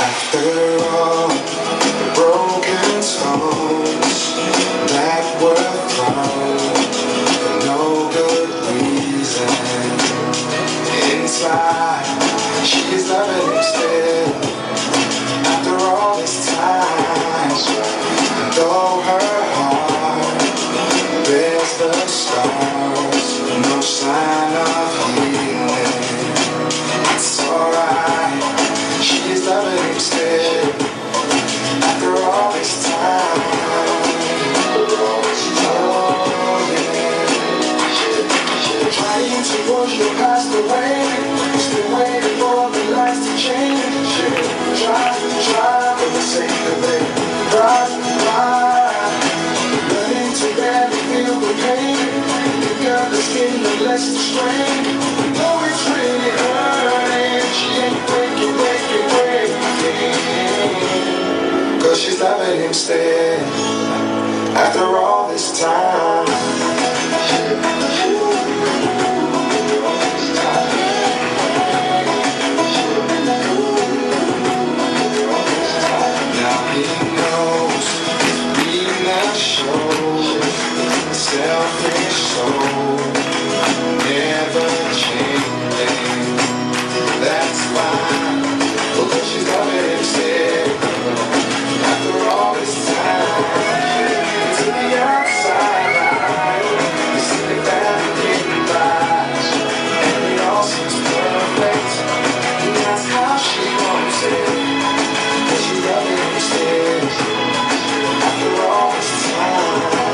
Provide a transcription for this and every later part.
After all the broken stones that were thrown for no good reason, inside she's loving him still. After all this time, and though her heart bears the scars, no sign of healing, it's alright, she's loving him still. After all this time, trying to push your past away, still waiting for the lights to change. Try for the sake of it. Try, learning to barely feel the pain. Pick up the skin that lets the strain. You know it's really hurting. She ain't breaking. Cause she's loving him still. After all this time. Selfish soul, never changing. That's fine, because she's loving him still. After all this time, to the outside, you see the family getting by, and it all seems perfect. And that's how she wants it, because she's loving him still. After all this time.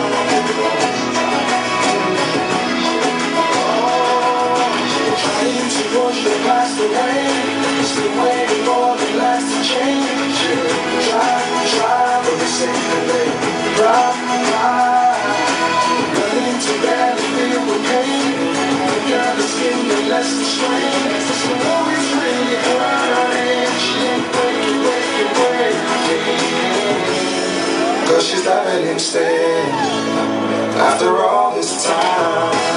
Push the past away, still waiting for the lights to change. Try for the sake of it. Try, learning to barely feel the pain. Look at the skin that lets the strain. So though it's really hurting, she ain't breaking. Cause she's loving him still. After all this time.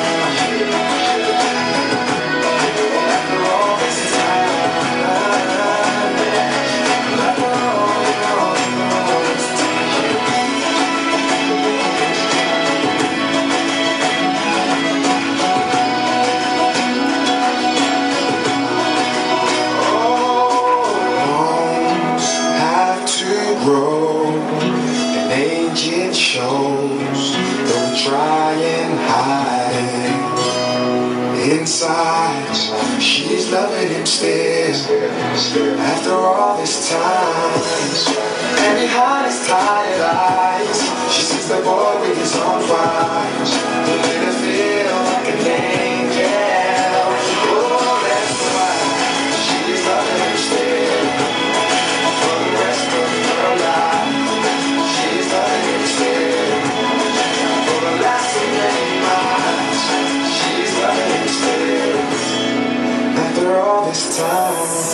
And age it shows, don't try and hide it. Inside, she's loving him still. After all this time, and behind his tired eyes, she sees the boy with his own fire. Who made her feel like an angel. Oh, that's why she's loving him still. For the rest of her life, she's loving him still. For the last of many months, she's loving him still. After all this time.